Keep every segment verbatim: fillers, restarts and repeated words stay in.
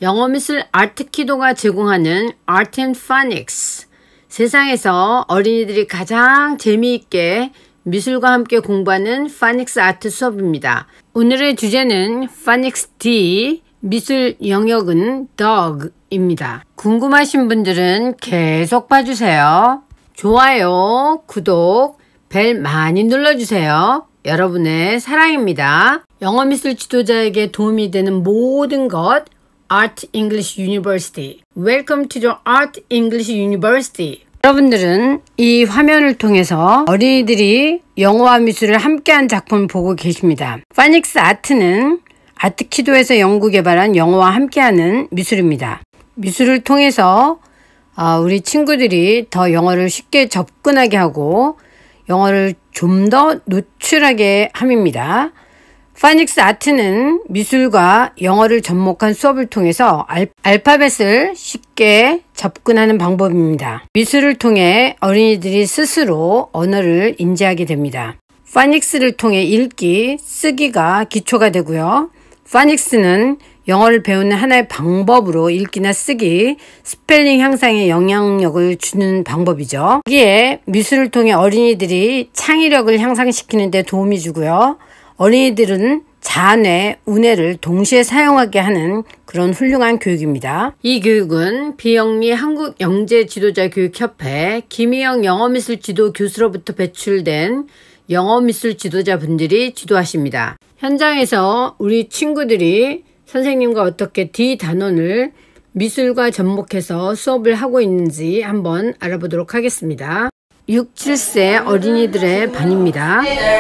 영어 미술 아트키도가 제공하는 Art and Phonics. 세상에서 어린이들이 가장 재미있게 미술과 함께 공부하는 파닉스 아트 수업입니다. 오늘의 주제는 파닉스 D, 미술 영역은 Dog입니다. 궁금하신 분들은 계속 봐주세요. 좋아요, 구독, 벨 많이 눌러주세요. 여러분의 사랑입니다. 영어 미술 지도자에게 도움이 되는 모든 것 Art English University. Welcome to the Art English University. 여러분들은 이 화면을 통해서 어린이들이 영어와 미술을 함께한 작품을 보고 계십니다. 파닉스 아트는 아트키도에서 연구 개발한 영어와 함께하는 미술입니다. 미술을 통해서 우리 친구들이 더 영어를 쉽게 접근하게 하고 영어를 좀 더 노출하게 함입니다. 파닉스 아트는 미술과 영어를 접목한 수업을 통해서 알, 알파벳을 쉽게 접근하는 방법입니다. 미술을 통해 어린이들이 스스로 언어를 인지하게 됩니다. 파닉스를 통해 읽기, 쓰기가 기초가 되고요. 파닉스는 영어를 배우는 하나의 방법으로 읽기나 쓰기, 스펠링 향상에 영향력을 주는 방법이죠. 여기에 미술을 통해 어린이들이 창의력을 향상시키는 데 도움이 주고요. 어린이들은 자뇌, 우뇌를 동시에 사용하게 하는 그런 훌륭한 교육입니다. 이 교육은 비영리 한국영재지도자교육협회 김희영 영어미술 지도 교수로부터 배출된 영어미술 지도자분들이 지도하십니다. 현장에서 우리 친구들이 선생님과 어떻게 D 단원을 미술과 접목해서 수업을 하고 있는지 한번 알아보도록 하겠습니다. 육, 칠 세 어린이들의 반입니다.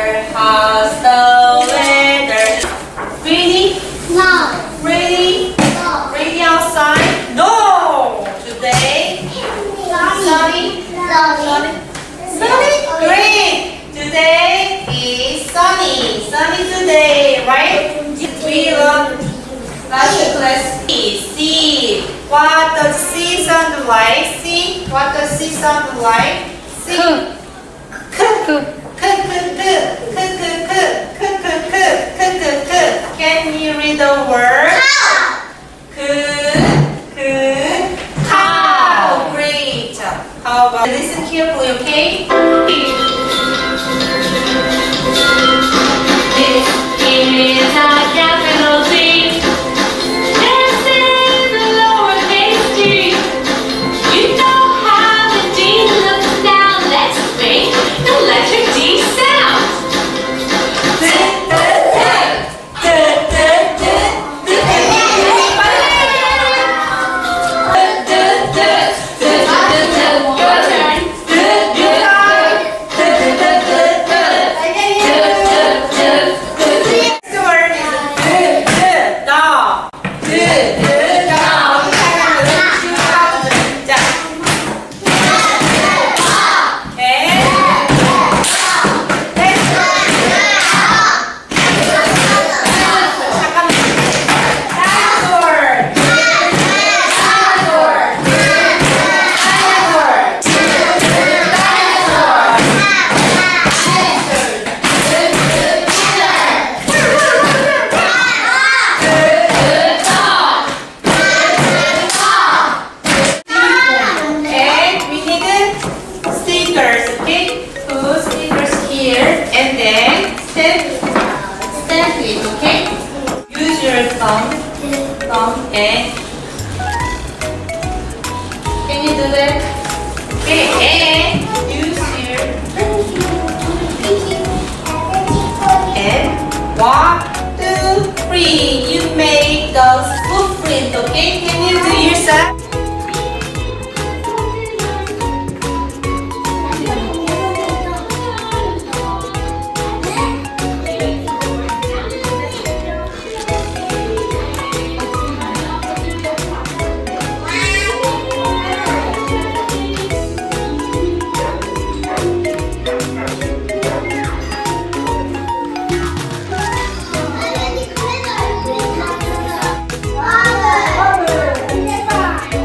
Ready? No. Ready? No. Ready outside? No. Today? Sunny? Sunny? Sunny? Great. Today is sunny. Sunny today, right? We learn last class. See. What does C sound like? See? What does C sound like? C. K. K. Can you read the word? Cow. Great. How about listen carefully, okay? This is a capital D. This is a lowercase d. You know how the D looks now. Let's make the letter D sound. And can you do that? Okay, and use here. And one, two, three. You make those footprint, okay? Can you do yourself? Wow.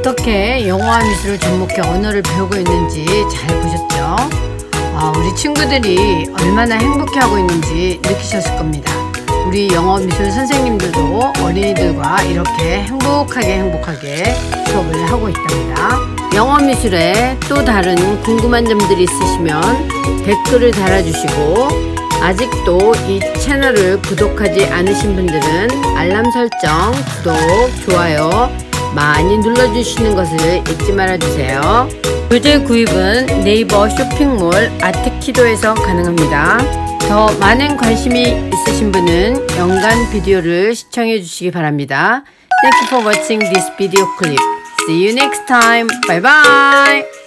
어떻게 영어와 미술을 접목해 언어를 배우고 있는지 잘 보셨죠? 아, 우리 친구들이 얼마나 행복해하고 있는지 느끼셨을 겁니다. 우리 영어 미술 선생님들도 어린이들과 이렇게 행복하게 행복하게 수업을 하고 있답니다. 영어 미술에 또 다른 궁금한 점들이 있으시면 댓글을 달아주시고, 아직도 이 채널을 구독하지 않으신 분들은 알람 설정, 구독, 좋아요 많이 눌러주시는 것을 잊지 말아주세요. 교재 구입은 네이버 쇼핑몰 아트키도에서 가능합니다. 더 많은 관심이 있으신 분은 연간 비디오를 시청해 주시기 바랍니다. Thank you for watching this video clip. See you next time. Bye bye.